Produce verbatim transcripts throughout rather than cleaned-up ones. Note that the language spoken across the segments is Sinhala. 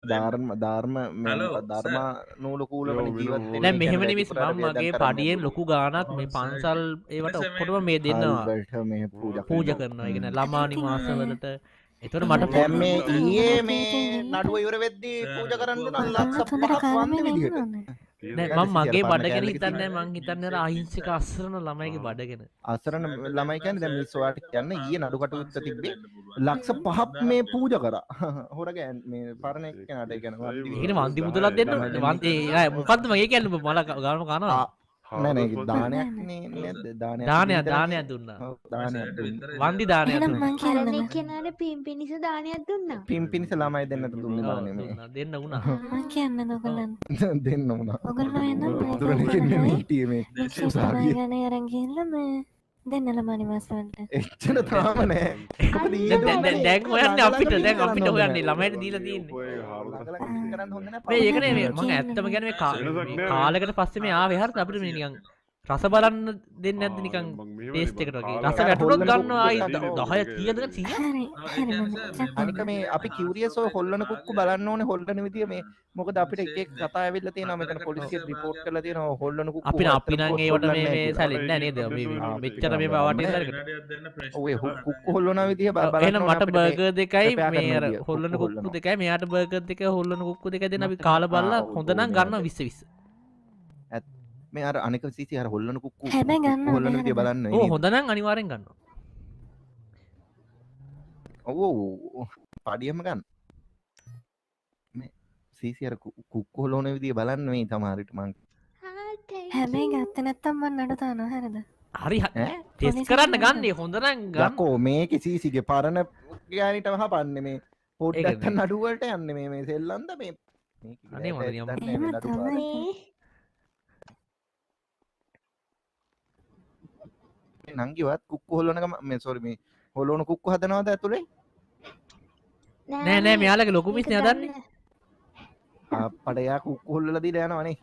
ධර්ම ධර්ම Hello, ධර්ම නූල කූලවල ජීවත් නෑ මෙහෙම නෙමෙයි මම මගේ පඩියෙන් ලොකු ගාණක් මේ පන්සල් ඒවට ඔක්කොටම මේ දෙන්නවා මේ පූජා පූජා කරනවා. ඒ කියන්නේ ළමා නිවාසවලට. ඒතකොට මට දැන් මේ ඊයේ මේ නඩුව ඉවර වෙද්දී පූජා කරන්න උන ලක්ෂ පහක් වන්දි විදිහට. නෑ මම මගේ බඩගෙන හිතන්නේ මං හිතන්නේ අර අහිංසක අසරණ ළමයිගේ බඩගෙන. අසරණ ළමයි කියන්නේ දැන් මිස් ඔයාලට කියන්නේ ඊයේ නඩු කටයුත්ත තිබ්බේ ලක්ෂ පහක් මේ පූජා කරා. හොරගේ මේ පරණ එක්කනට ඒ කියන්නේ වන්දි. ඒකනේ වන්දි මුදලක් දෙන්න වන්දි ඒ මොකද්ද මගේ කියන්නේ මල ගානම කනවා. නෑ නෑ දානයක් නේ නේද දානයක් දානයක් දානයක් දුන්නා. දානයක් වන්දි දානයක් දුන්නා. අරනේ කෙනාට පින් පිනිස දානයක් දුන්නා. පින් පිනිස ළමයි දෙන්නට දුන්නේ දානේ මේ. දෙන්න වුණා. මම කියන්නේ ඔයගොල්ලන් දෙන්න වුණා. ඔයගොල්ලෝ එන්න දුරනේ කියන්නේ හිටියේ මේ උසාවිය ගානේ අරන් ගිහිල්ලා මේ දෙන්න ළමා නිවාස වලට. එච්චර තාම නෑ. දැන් දැන් දැන් හොයන්නේ අපිට දැන් අපිට හොයන්නේ ළමයිට දීලා තියෙන්නේ. මේ ඒකනේ මේ මම ඇත්තම කියන්නේ මේ කාලයකට පස්සේ මේ ආවේ හරියට අපිට මේ නිකන් රස බලන්න දෙන්නේ නැද්ද නිකන් ටේස්ට් එකට වගේ. රස වැටුනොත් ගන්නවා ආයි දහය කීයද සියයක්. හරි හරි මම අනික මේ අපි කියුරියස් ඔය හොල්ලන කුක්කු බලන්න ඕනේ හොල්ලන විදිය මේ මොකද අපිට එක එක කතා ඇවිල්ලා තියෙනවා මෙතන පොලිසියට රිපෝට් කරලා තියෙනවා හොල්ලන කුක්කු අපි අපි නම් ඒවට මේ මේ සැලෙන්නේ නැහැ නේද මේ මෙච්චර මේ පවටින් සැලකට ඔය කුක්කු හොල්ලන විදිය බලන්න එහෙනම් මට බර්ගර් දෙකයි මේ අර හොල්ලන කුක්කු දෙකයි මෙයාට බර්ගර් දෙක හොල්ලන කුක්කු දෙකයි දෙන්න අපි කාලා බලලා හොඳ නම් ගන්නවා විස්ස විස්ස මේ අර අනික සීසි අර හොල්ලන කුක්කු හැබැයි ගන්න හොල්ලන විදිය බලන්න ඕ හොඳ නම් අනිවාර්යෙන් ගන්නවා ඔව් ඔව් පාඩියම ගන්න මේ සීසි අර කුක්කු හොල්ලන විදිය බලන්න මේ තමාරිට මං හැබැයි ගත්තේ නැත්තම් මම නඩ දානවා හරිද හරි ටෙස්ට් කරන්න ගන්නේ හොඳ නම් ගන්න යකෝ මේකේ සීසිගේ පරණ ගෑනිට වහපන්නේ මේ පොඩ්ඩක් නඩු වලට යන්නේ මේ මේ සෙල්ලම්ද මේ මේක අනේ මොකද නියම නංගිවත් කුක්කු හොල්ලන ගම මේ සෝරි මේ හොල්ලන කුක්කු හදනවද ඇතුලේ නෑ නෑ මෙයාලගේ ලොකු මිස් නේ හදන්නේ අප්පට එයා කුක්කු හොල්ලලා දීලා යනවනේ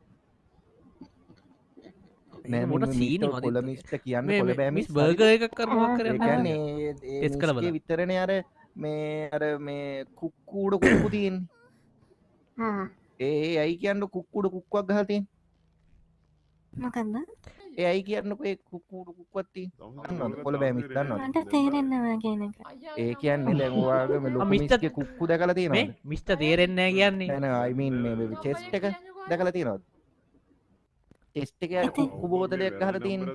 නෑ මොකට සීනි මදිද කොළ මිස්ට කියන්නේ කොළ බෑ මිස් බර්ගර් එකක් කරනවා කරේ ඒ කියන්නේ ටෙස්ට් කළා බලන්න විතරනේ අර මේ අර මේ කුක්කුඩ කුක්කු තියෙන්නේ හා ඒ අයි කියන්නේ කුක්කුඩ කුක්කුවක් ගහලා තියෙන්නේ මොකන්ද ඒ අයි කියන්නකො ඒ කුක්කුඩ කුක්කුවක් තියෙන්නේ කොළ බෑ මිස් දන්නවද මට තේරෙන්නේ නැහැ කියන එක ඒ කියන්නේ දැන් ඔයාගේ මේ ලොකු මිස්ගේ කුක්කු දැකලා තියෙනවද මේ මිස්ටර් තේරෙන්නේ නැහැ කියන්නේ නෑ නෑ I mean මේ චෙස්ට් එක දැකලා තියෙනවද ටෙස්ට් එකේ අර කුක්කු බෝතලයක් ගහලා තියෙන්නේ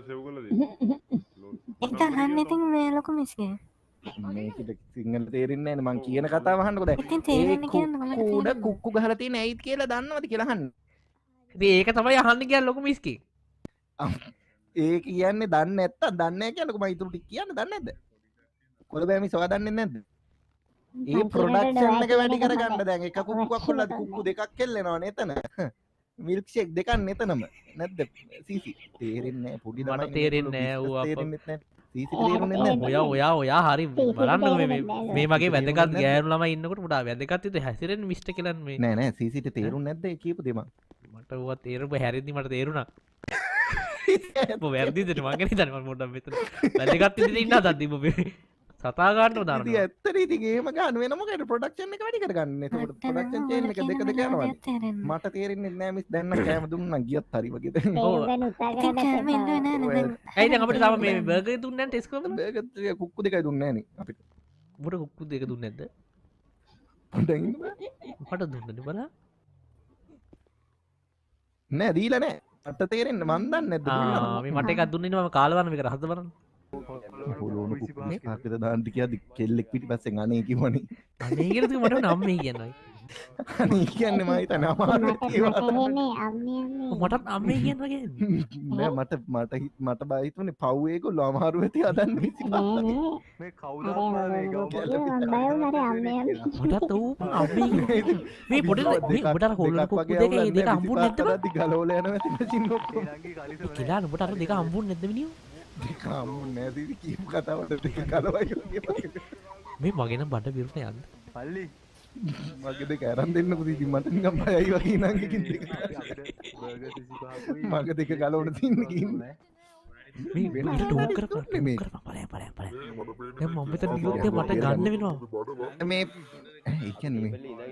ඒක අහන්න ඉතින් මේ ලොකු මිස්ගේ මේකට සිංහල තේරෙන්නේ නැහැ මං කියන කතාව අහන්නකො දැන් ඉතින් තේරෙන්නේ කියන්නේ මොකද කුක්කුඩ කුක්කු ගහලා තියෙන ඇයිත් කියලා දන්නවද කියලා අහන්න ඉතින් ඒක තමයි අහන්න කියන්නේ ලොකු මිස්කේ ඒ කියන්නේ දන්නේ නැත්තම් දන්නේ නැහැ කියන්නකො මම ඊටු ටික කියන්න දන්නේ නැද්ද කොළ බෑ මිස් ඔයා දන්නේ නැද්ද ඒ ප්‍රොඩක්ෂන් එක වැඩි කරගන්න දැන් එක කුක්කුවක් කොල්ලද කුක්කු දෙකක් කෙල්ලෙනවනේ එතන මිල්ක් ෂේක් දෙකක් නෙතනම නැද්ද සීසි තේරෙන්නේ නැහැ පොඩි ළමයි මට තේරෙන්නේ නැහැ ඌ අප තේරෙන්නේ නැහැ සීසි තේරුන්නේ නැහැ ඔයා ඔයා ඔයා හරි බලන්නකො මේ මේ මගේ වැදගත් ගෑනු ළමයි ඉන්නකොට පුඩා වැදගත් විදිහට හැසිරෙන්නේ මිස්ටර් කියලා මේ නෑ නෑ සීසිට තේරුන්නේ නැද්ද ඒ කියපු දේ මං මට ඌවා තේරුම් හැරෙද්දි මට තේරුණා ඔබ වැරදිද මං කියන්නේ හිතන්නේ මම පොඩ්ඩක් මෙතන වැදගත් විදිහට ඉන්න හදද්දි ඔබ සතා ගන්නව දානවා ඉතින් ඇත්තට ඉතින් එහෙම ගන්න වෙන මොකද ප්‍රොඩක්ෂන් එක වැඩි කරගන්න එතකොට ප්‍රොඩක්ෂන් චේන් එක දෙක දෙක යනවා මට තේරෙන්නේ නැහැ මිස් දැන් නම් කෑම දුන්නා ගියත් හරි වගේ දැන් ඔව් දැන් උත්සාහ කරන්න ඇයි දැන් අපිට තාම මේ බර්ගර් දුන්නේ නැහැ ටෙස්ට් කරමු බර්ගර් කුක්කු දෙකයි දුන්නේ නැහැ නේ අපිට උඹට කුක්කු දෙක දුන්නේ නැද්ද පොඩ්ඩක් ඉන්න මට දුන්නද බලන්න නෑ දීලා නෑ මට තේරෙන්නේ මන් දන්නේ නැද්ද ආ මේ මට එකක් දුන්නේ නේ මම කාලා බලන්න මේක රහද බලන්න හොලෝන කුක්කු කාකේද දාන්න කියද්දි කෙල්ලෙක් පිටිපස්සෙන් අනේ කිව්වනේ අනේ කියලා කිව්ව මට නම් මේ කියනවා අනේ කියන්නේ මම හිතන්නේ අමාරු ඒවා තේරෙන්නේ අම්මේ අම්මේ මටත් අම්මේ කියනවා කියන්නේ නෑ මට මට මට බය හිතුනේ පව් ඒගොල්ලෝ අමාරු වෙති හදන්න ඉති මේ කවුද අම්මා මේ ගම මම බය වුණාට අම්මේ අම්මේ මටත් ඌ අම්මේ මේ පොඩි මේ උඹට අර හොල්ලන කුක්කු දෙක ඒ දෙක හම්බුනේ නැද්ද බං ගලවලා යනවා ඇති මැෂින් ඔක්කොම කියලා උඹට අර දෙක හම්බුනේ නැද්ද මිනිහෝ දෙක හම්බුනේ නැති කියපු කතාවට දෙක ගලවයි මේ මගේ නම් බඩ පිරුණේ යන්න පල්ලි මගේ දෙක අරන් දෙන්නකො ඉතින් මට නිකන් බයයි වගේ නංගිකින් දෙක මගේ දෙක ගලවන්න තින්නේ කින්නේ මේ වෙන ටෝක් කර කර මේ බලය බලය බලය දැන් මම මෙතන ගියොත් මට ගන්න වෙනවා මේ ඒ කියන්නේ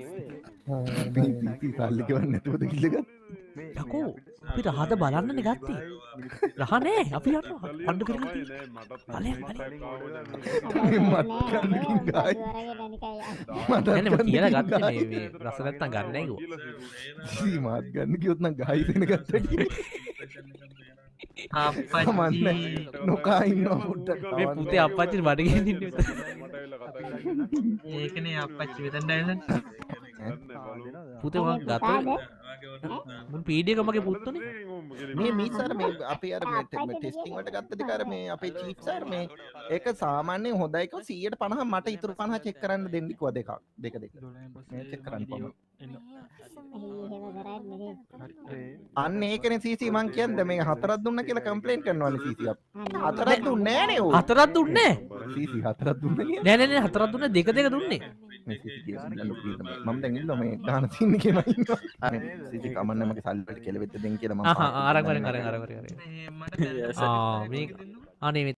මේ සල්ලි ගෙවන්න නැතුවද කිල්ලගත් යකෝ අපි රහද බලන්නනේ ගත්තේ රහ නෑ අපි යනවා අඬ කරගෙන බලේ බලේ නෑ මම කියලා ගත්තේ මේ මේ රස නැත්තම් ගන්න නෑ කිව්වා මාත් ගන්න කිව්වොත් නම් ගහයි දෙන ගත්තා අප්පච්චි නොකා ඉන්නවා පොඩ්ඩක් මේ පුතේ අප්පච්චිට බඩගින්න ඉන්නේ ඒකනේ අප්පච්චි මෙතන දැන් පුතේ මම ගත්තා මුන් පීඩියක මගේ පුත්තනේ මේ මිසර් මේ අපි අර මේ ටෙස්ටිං වලට ගත්ත දෙක අර මේ අපේ චීෆ් සර් මේ ඒක සාමාන්‍යයෙන් හොඳයි කිව්ව සීයට පනහ මට ඉතුරු පනහ චෙක් කරන්න දෙන්න කිව්වා දෙකක් දෙක දෙක මේ චෙක් කරන්න කොහොමද අන්න ඒකනේ සීසී මං කියන්නේ මේ හතරක් දුන්න කියලා කම්ප්ලේන්ට් කරනවානේ සීසී අප හතරක් දුන්නේ නෑනේ ඔය හතරක් දුන්නේ සීසී හතරක් දුන්නේ කියන්නේ නෑ නෑ නෑ හතරක් දුන්නේ දෙක දෙක දුන්නේ මේ සීසී කියන්නේ මම දැන් ඉන්නවා මේ ගාන සීන් එකේම ඉන්නවා අනේ සීසී කමන්නේ මගේ සල්ලි වලට කෙලවෙද්ද දෙන්න කියලා මම ආහා අරන් වරෙන් අරන් අරන් අරන් ආ මේ අනේ